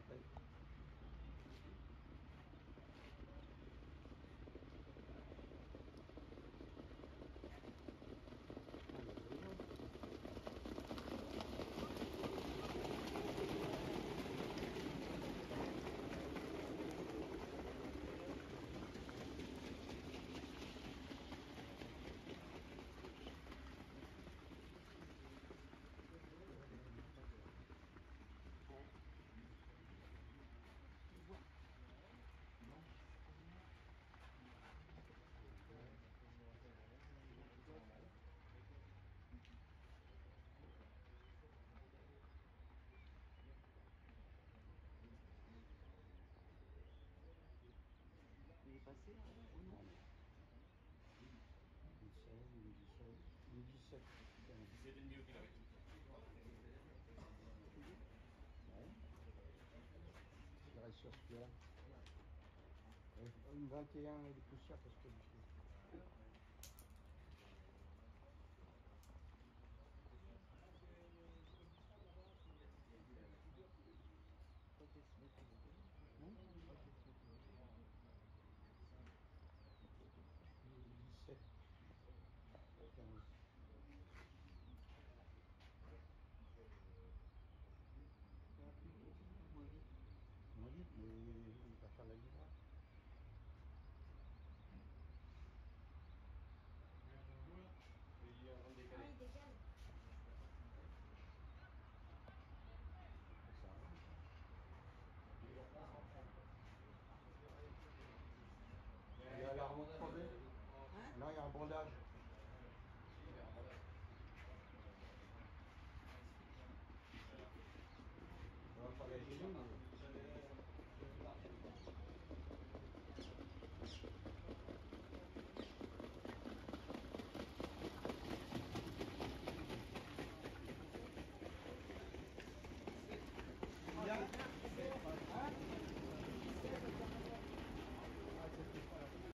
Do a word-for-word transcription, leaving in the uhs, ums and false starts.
Oui. Il est passé là, au nom. dix-sept, dix-sept, dix-sept. dix-sept et demi au kilomètre. Ouais. Je reste sur celui-là. Une vingt et un, il est plus cher parce que du coup. Pas qu'elle se mette au Hein? Pas qu'elle se mette au dix-sept. quinze. Ça va plus vite, moins vite. Moins vite, mais il va faire la livrade. Il est en train de décaler. Ah, il décale. Ça arrange. Il y a la roue crevée. Hein? Non, il y a un bandage.